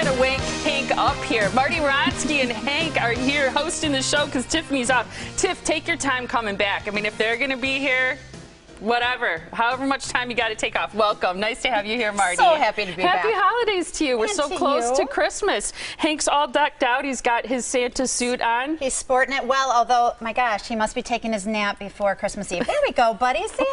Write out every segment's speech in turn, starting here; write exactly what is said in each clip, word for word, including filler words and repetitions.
gotta wake Hank up here. Marty Wronski and Hank are here hosting the show because Tiffany's off. Tiff, take your time coming back. I mean, if they're gonna be here, whatever, however much time you got to take off. Welcome. Nice to have you here, Marty. So happy to be Happy back. holidays to you. We're And so to close you. to Christmas. Hank's all decked out. He's got his Santa suit on. He's sporting it well, although, my gosh, he must be taking his nap before Christmas Eve. There we go, buddy. Say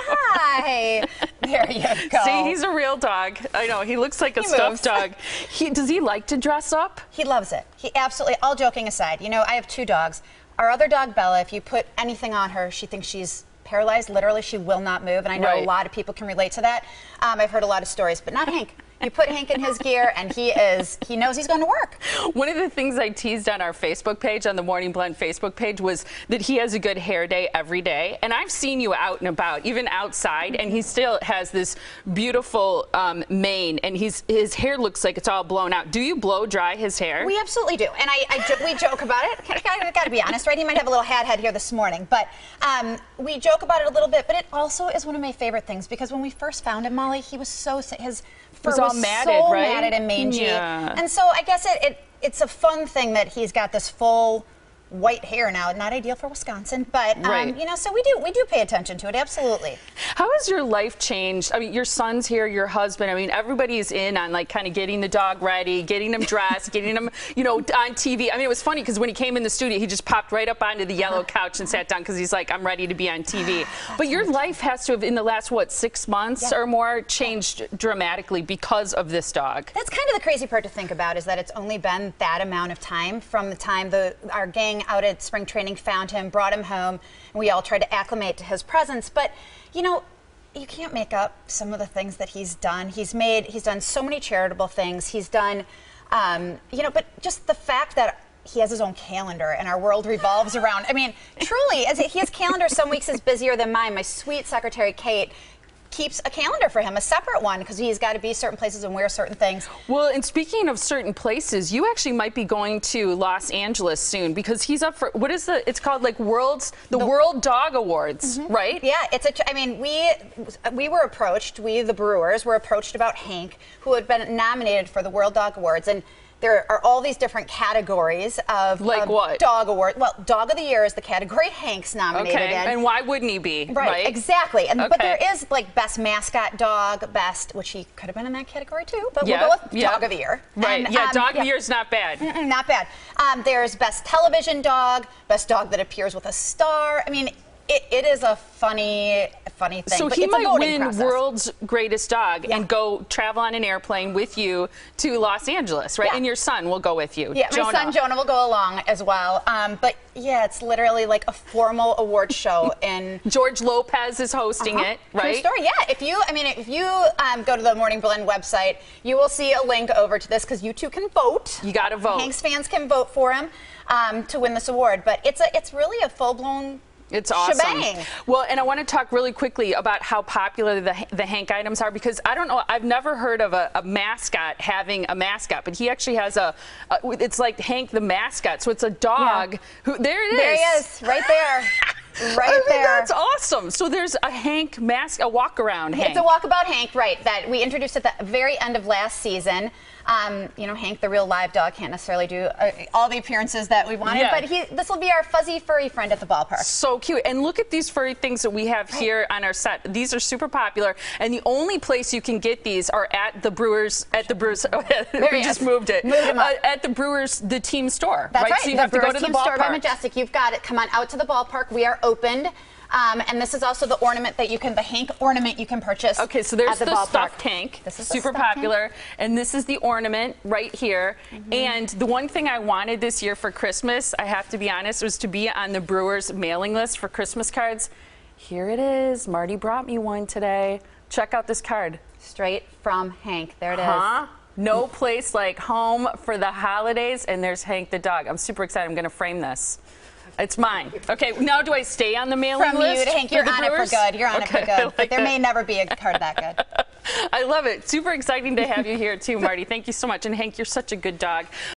hi. There you go. See, he's a real dog. I know. He looks like a He stuffed moves. dog. He, does he like to dress up? He loves it. He absolutely, all joking aside, you know, I have two dogs. Our other dog, Bella, if you put anything on her, she thinks she's paralyzed. Literally, she will not move. And I know Right. a lot of people can relate to that. Um, I've heard a lot of stories, but not Hank. You put Hank in his gear, and he is, he knows he's going to work. One of the things I teased on our Facebook page, on the Morning Blend Facebook page, was that he has a good hair day every day. And I've seen you out and about, even outside, and he still has this beautiful um, mane, and he's, his hair looks like it's all blown out. Do you blow dry his hair? We absolutely do, and I, I jo- we joke about it. I got to be honest, right? He might have a little hat head here this morning, but um, we joke about it a little bit. But it also is one of my favorite things because when we first found him, Molly, he was so his fur was all was matted, so right? matted and mangy, Yeah. and so I guess it, it it's a fun thing that he's got this full white hair now. Not ideal for Wisconsin, but um, Right. you know, so we do we do pay attention to it. Absolutely. How has your life changed? I mean, your son's here, your husband. I mean, everybody's in on like kind of getting the dog ready, getting him dressed, getting him, you know, on T V. I mean, it was funny because when he came in the studio, he just popped right up onto the yellow couch and sat down because he's like, I'm ready to be on T V. But your life has to have, in the last, what, six months Yeah. or more, changed dramatically because of this dog. That's kind of the crazy part to think about is that it's only been that amount of time from the time the our gang out at spring training found him, brought him home, and we all tried to acclimate to his presence. But, you know, you can't make up some of the things that he's done. He's made, he's done so many charitable things. He's done, um, you know, but just the fact that he has his own calendar and our world revolves around, I mean, truly, as he has calendar some weeks is busier than mine. My sweet secretary, Kate, keeps a calendar for him, a separate one, because he's got to be certain places and wear certain things. Well, and speaking of certain places, you actually might be going to Los Angeles soon because he's up for, what is the, it's called like World's, the, The- World Dog Awards, right? Yeah, it's a. I mean, we we were approached. We, the Brewers, were approached about Hank, who had been nominated for the World Dog Awards, and there are all these different categories of Like of what? dog award. Well, Dog of the Year is the category Hank's nominated Okay, in. and why wouldn't he be, right? Right, exactly. And but Okay. there is like best mascot dog, best, which he could have been in that category too. But Yeah, we'll go with yeah. Dog of the Year. Right, And, yeah, um, Dog of yeah. the Year is not bad. Mm, not bad. Um, there's best television dog, best dog that appears with a star. I mean, it, it is a funny, funny thing. So but he it's a might voting win process. World's Greatest Dog Yeah. and go travel on an airplane with you to Los Angeles, right? Yeah. And your son will go with you. Yeah, my Jonah. son Jonah will go along as well. Um, but yeah, it's literally like a formal award show in. George Lopez is hosting Uh-huh. it, right? True story. Yeah. If you, I mean, if you um, go to the Morning Blend website, you will see a link over to this because you two can vote. You got to vote. Hanks fans can vote for him um, to win this award. But it's a, it's really a full blown. It's awesome. Shebang. Well, and I want to talk really quickly about how popular the, the Hank items are because I don't know, I've never heard of a, a mascot having a mascot, but he actually has a, a it's like Hank the mascot. So it's a dog Yeah. who, there it is. There he is, right there. Right I mean, there. That's awesome. So there's a Hank mask, a walk around Hank. It's a walkabout Hank, right, that we introduced at the very end of last season. Um, you know, Hank, the real live dog, can't necessarily do uh, all the appearances that we wanted, Yeah. but he, this will be our fuzzy, furry friend at the ballpark. So cute. And look at these furry things that we have here on our set. These are super popular. And the only place you can get these are at the Brewers, at the Brewers, we he just is. moved it. Moved him up. Uh, at the Brewers, the team store. That's right. So you the have to go Brewers to the Team Store by ballpark. Majestic. You've got it. Come on out to the ballpark. We are opened. Um, and this is also the ornament that you can, the Hank ornament you can purchase. Okay, so there's at the, the, ballpark. stuffed Hank, This is the super stuffed Hank. popular, and this is the ornament right here. Mm-hmm. And the one thing I wanted this year for Christmas, I have to be honest, was to be on the Brewers mailing list for Christmas cards. Here it is. Marty brought me one today. Check out this card. Straight from Hank. There it is. Huh? No place like home for the holidays, and there's Hank the dog. I'm super excited. I'm going to frame this. It's mine. Okay, now do I stay on the mailing From list? you to Hank, for you're the on it for Brewers? good. You're on Okay, it for I good. like But there that. may never be a card that good. I love it. Super exciting to have you here too, Marty. Thank you so much. And Hank, you're such a good dog.